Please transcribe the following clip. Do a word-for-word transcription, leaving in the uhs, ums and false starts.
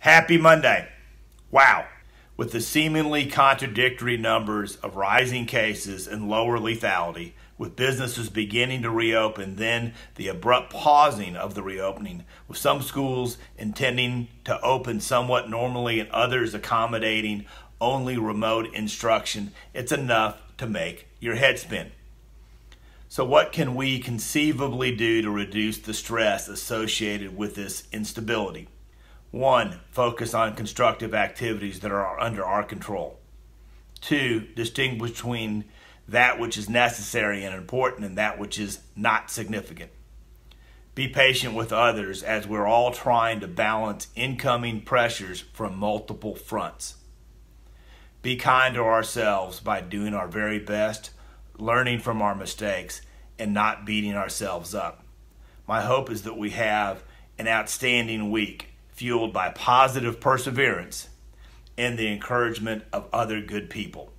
Happy Monday. Wow. With the seemingly contradictory numbers of rising cases and lower lethality, with businesses beginning to reopen, then the abrupt pausing of the reopening, with some schools intending to open somewhat normally and others accommodating only remote instruction, it's enough to make your head spin. So what can we conceivably do to reduce the stress associated with this instability? One, focus on constructive activities that are under our control. Two, distinguish between that which is necessary and important and that which is not significant. Be patient with others as we're all trying to balance incoming pressures from multiple fronts. Be kind to ourselves by doing our very best, learning from our mistakes, and not beating ourselves up. My hope is that we have an outstanding week, fueled by positive perseverance and the encouragement of other good people.